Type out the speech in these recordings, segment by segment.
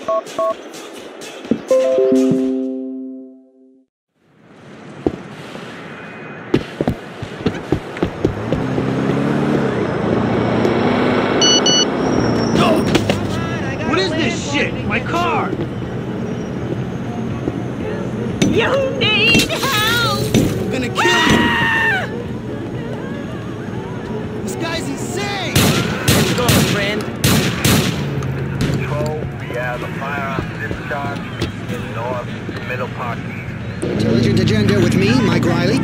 What is this shit? My car! You need help! I'm gonna kill you! This guy's insane! Let's go, friend. Control, we have a firearm discharge in North Middle Park East. Intelligent agenda with me, Mike Riley.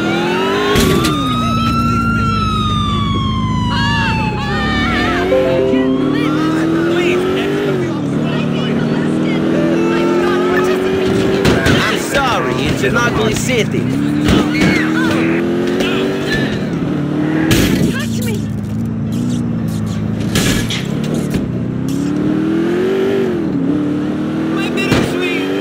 I'm sorry, it's an ugly city. Touch me! My bittersweet!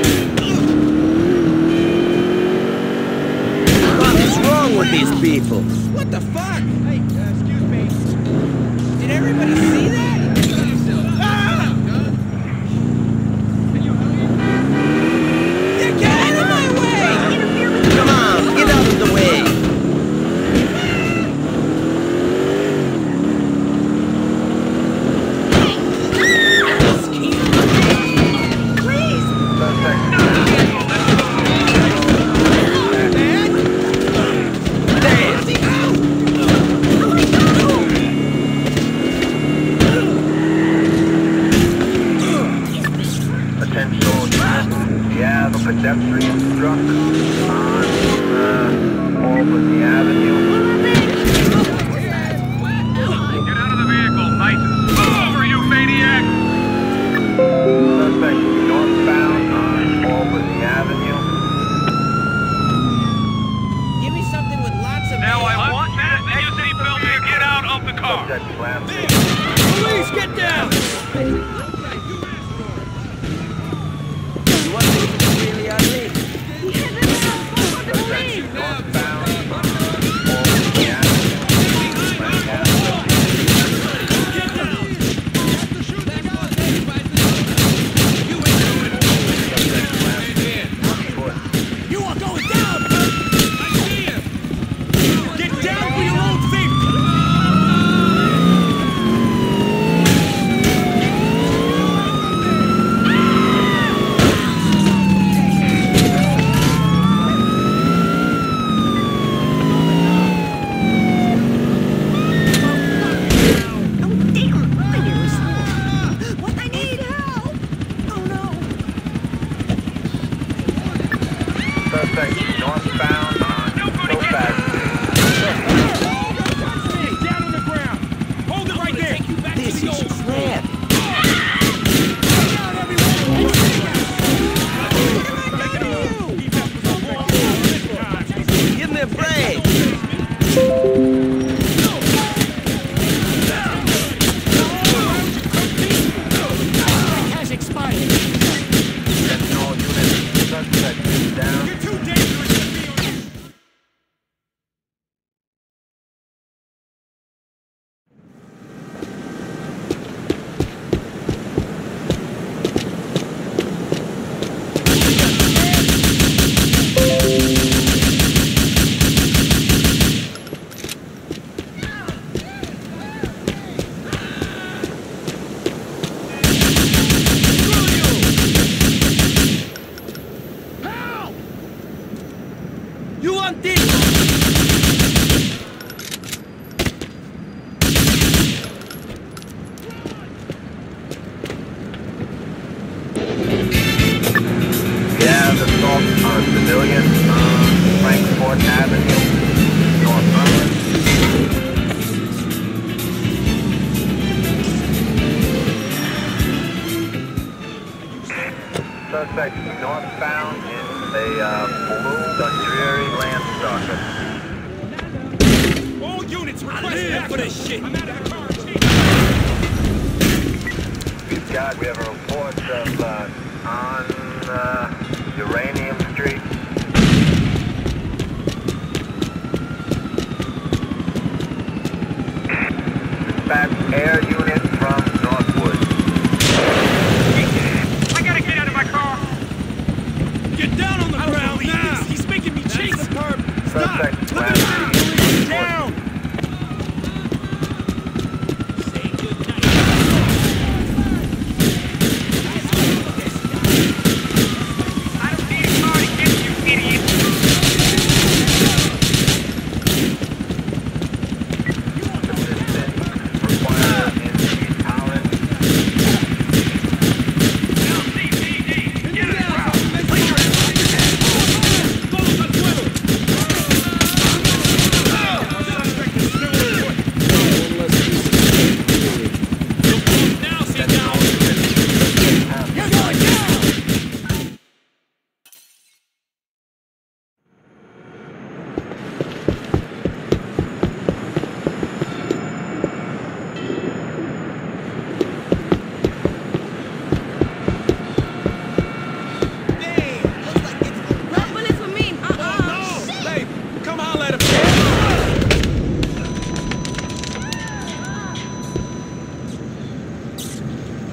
What is wrong with these people? What the fuck? Hey, excuse me. Did everybody see that? Ah! Yeah, get out of my way! Come on, get out of the way. Attention soldiers, we have a pedestrian struck on Albany Avenue. Get out of the vehicle, nice and slow over, you maniac! Suspect northbound on Albany Avenue. Give me something with lots of Now mayo. I want you to take your seatbelt and get out of the car. Subject slammed. Police, get down! You want me to really ugly? Subject northbound on Albany Avenue. You are going down! I see him! Get down for your own safety! What? I need help! Oh no! Suspect northbound on Topaz. Down on the ground! Hold it right there! This is crap. Give me a break. Has expired. Attention all units, suspect is down. You're too dangerous to be on. You want this? We have assault on civilians on Frankfort Avenue, Northbound. Suspect northbound in a blue Dundreary Landstalker. All units request live for this shit. I'm out of the car, chief. We have a report of on Uranium Street. Dispatch air unit from Northwood.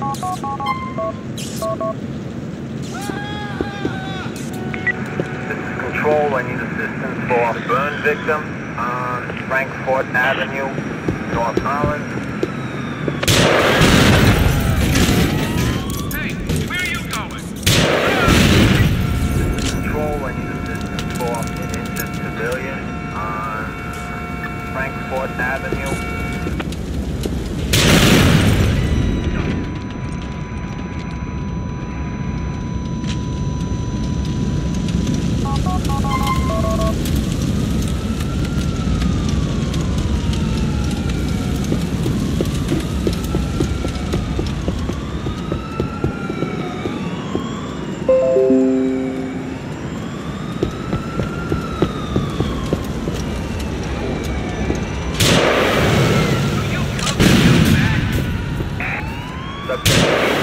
This is Control. I need assistance for a burn victim on Frankfort Avenue, North Holland. Hey, where are you going? This is Control. I need assistance for an injured civilian on Frankfort Avenue. Subject